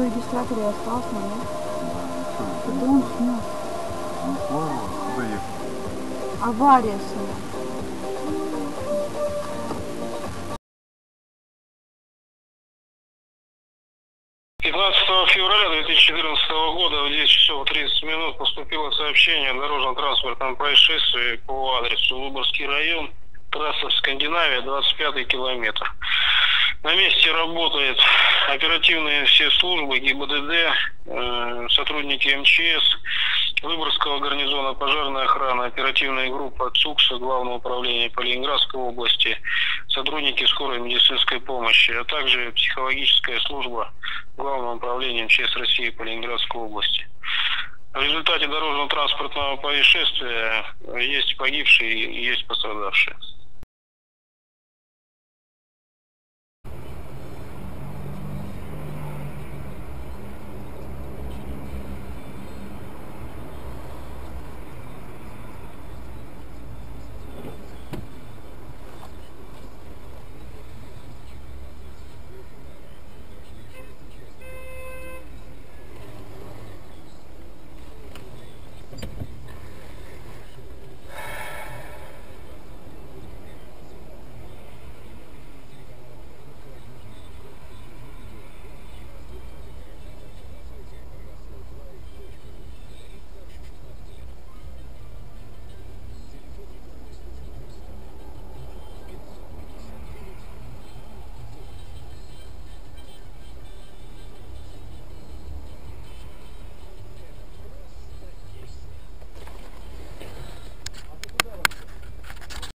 регистратор и остался, да? Да. Это он снес. Не понял, куда ехать? Авария снес. 15 февраля 2014 года в 10 часов 30 минут поступило сообщение о дорожно-транспортном происшествии по адресу Выборгский район, трасса Скандинавия, 25 километр. На месте работают оперативные все службы ГИБДД, сотрудники МЧС, Выборгского гарнизона, пожарная охрана, оперативная группа ЦУКСа, Главного управления по Ленинградской области, сотрудники скорой медицинской помощи, а также психологическая служба Главного управления МЧС России по Ленинградской области. В результате дорожно-транспортного происшествия есть погибшие и есть пострадавшие.